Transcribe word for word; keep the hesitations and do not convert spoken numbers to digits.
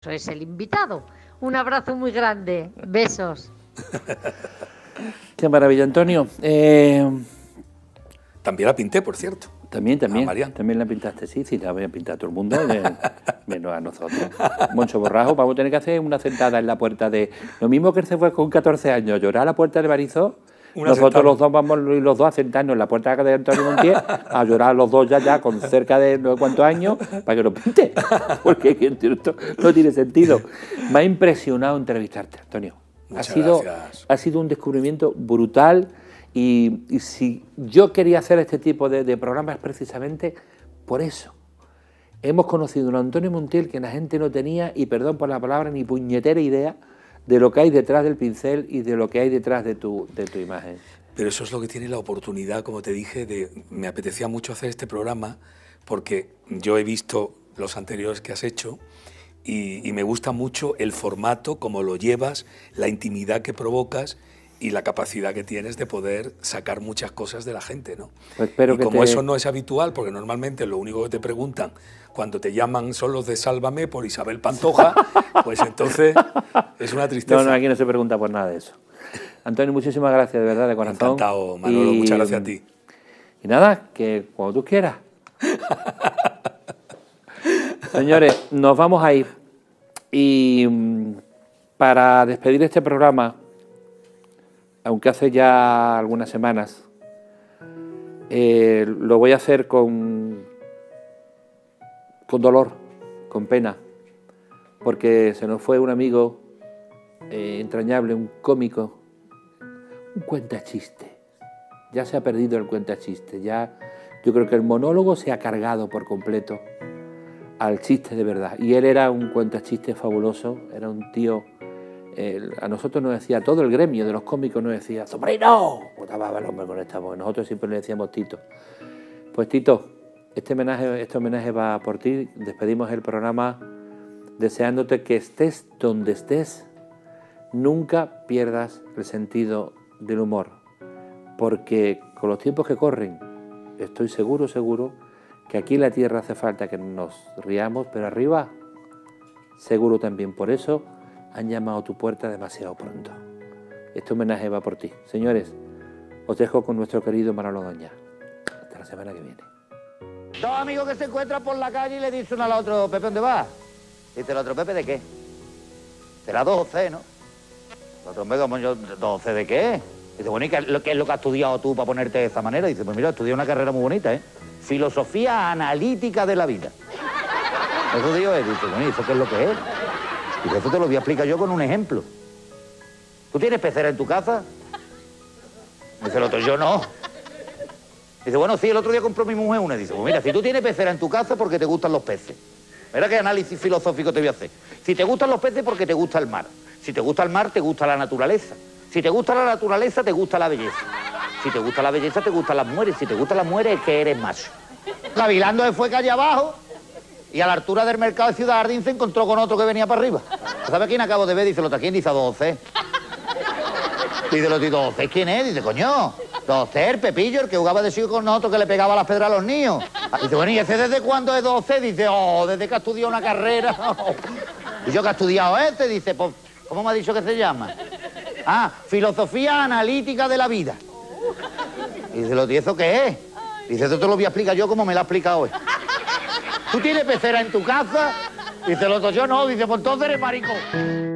es el invitado. Un abrazo muy grande. Besos. Qué maravilla, Antonio. Eh... También la pinté, por cierto. También, también. Ah, también la pintaste, sí, sí, la voy a pintar a todo el mundo, de, menos a nosotros. Moncho Borrajo, vamos a tener que hacer una sentada en la puerta de... Lo mismo que él se fue con catorce años, llorar a la puerta de Barizó. Una nosotros sentada. Los dos vamos los dos a sentarnos en la puerta de Antonio Montiel a llorar los dos ya, ya con cerca de no sé cuántos años para que lo pinte, porque esto no tiene sentido. Me ha impresionado entrevistarte, Antonio. Muchas ha sido, gracias. Ha sido un descubrimiento brutal. Y, y si yo quería hacer este tipo de, de programas precisamente por eso. Hemos conocido a un Antonio Montiel que la gente no tenía, y perdón por la palabra, ni puñetera idea de lo que hay detrás del pincel y de lo que hay detrás de tu, de tu imagen. Pero eso es lo que tiene la oportunidad, como te dije, de me apetecía mucho hacer este programa porque yo he visto los anteriores que has hecho y, y me gusta mucho el formato, cómo lo llevas, la intimidad que provocas y la capacidad que tienes de poder sacar muchas cosas de la gente, ¿no? Pues espero y que como te... eso no es habitual, porque normalmente lo único que te preguntan cuando te llaman son los de Sálvame por Isabel Pantoja, pues entonces es una tristeza. No, no, aquí no se pregunta por nada de eso. Antonio, muchísimas gracias, de verdad, de corazón. Encantado, Manolo, y... muchas gracias a ti. Y nada, que cuando tú quieras. Señores, nos vamos a ir. Y para despedir este programa, aunque hace ya algunas semanas, eh, lo voy a hacer con, con dolor, con pena, porque se nos fue un amigo eh, entrañable, un cómico, un cuentachiste. Ya se ha perdido el cuentachiste, ya yo creo que el monólogo se ha cargado por completo al chiste de verdad. Y él era un cuentachiste fabuloso, era un tío... El, a nosotros nos decía, todo el gremio de los cómicos nos decía, ¡Sobrino! Botaba el hombre con esta voz, nosotros siempre le decíamos Tito. Pues Tito, este homenaje, este homenaje va por ti, despedimos el programa deseándote que estés donde estés, nunca pierdas el sentido del humor, porque con los tiempos que corren, estoy seguro, seguro, que aquí en la tierra hace falta que nos riamos, pero arriba, seguro también. Por eso han llamado a tu puerta demasiado pronto. Este homenaje va por ti. Señores, os dejo con nuestro querido Manolo Doña. Hasta la semana que viene. Dos amigos que se encuentran por la calle y le dicen uno al otro, Pepe, ¿dónde vas? Dice el otro, Pepe, ¿de qué? De las doce, ¿no? El otro, hombre, como yo, ¿doce de qué? Dice, bueno, ¿y qué es lo que es lo que has estudiado tú para ponerte de esa manera? Dice, pues mira, estudié una carrera muy bonita, ¿eh? Filosofía analítica de la vida. Eso digo, él dice, bueno, ¿y eso qué es lo que es? Y eso te lo voy a explicar yo con un ejemplo. ¿Tú tienes pecera en tu casa? Dice el otro, yo no. Dice, bueno, sí, el otro día compró mi mujer una. Dice, pues mira, si tú tienes pecera en tu casa porque te gustan los peces. Mira qué análisis filosófico te voy a hacer. Si te gustan los peces porque te gusta el mar. Si te gusta el mar, te gusta la naturaleza. Si te gusta la naturaleza, te gusta la belleza. Si te gusta la belleza, te gustan las mujeres. Si te gustan las mujeres, es que eres macho. Gavilando se fue calle abajo. Y a la altura del mercado de Ciudad Jardín se encontró con otro que venía para arriba. ¿Sabe quién acabo de ver? Dice el otro, ¿quién? Dice a doce. Dice el otro, ¿doce quién es? Dice, coño, doce, el Pepillo, el que jugaba de chico con nosotros, que le pegaba las pedras a los niños. Dice, bueno, ¿y ese desde cuándo es doce? Dice, oh, desde que ha estudiado una carrera. Y yo que he estudiado este, dice, pues, ¿cómo me ha dicho que se llama? Ah, filosofía analítica de la vida. Y dice el otro, ¿y eso qué es? Dice, esto te lo voy a explicar yo como me lo ha explicado hoy. ¿Tú tienes pecera en tu casa? Dice el otro, yo no. Dice, pues entonces eres maricón.